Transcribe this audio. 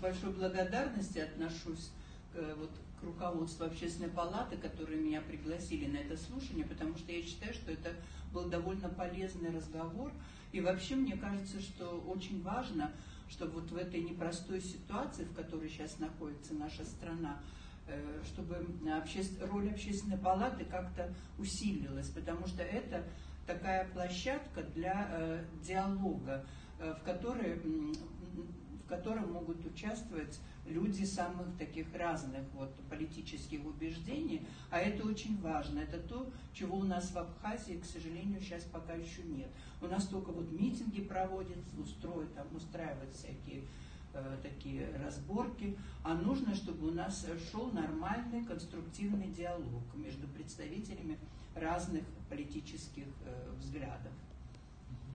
большой благодарностью отношусь к руководству Общественной палаты, которые меня пригласили на это слушание, потому что я считаю, что это был довольно полезный разговор. И вообще мне кажется, что очень важно, чтобы вот в этой непростой ситуации, в которой сейчас находится наша страна, чтобы роль Общественной палаты как-то усилилась, потому что это такая площадка для диалога, в котором могут участвовать люди самых таких разных политических убеждений, а это очень важно. Это то, чего у нас в Абхазии, к сожалению, сейчас пока еще нет. У нас только митинги проводят, устраивают всякие такие разборки, а нужно, чтобы у нас шел нормальный, конструктивный диалог между представителями разных политических взглядов.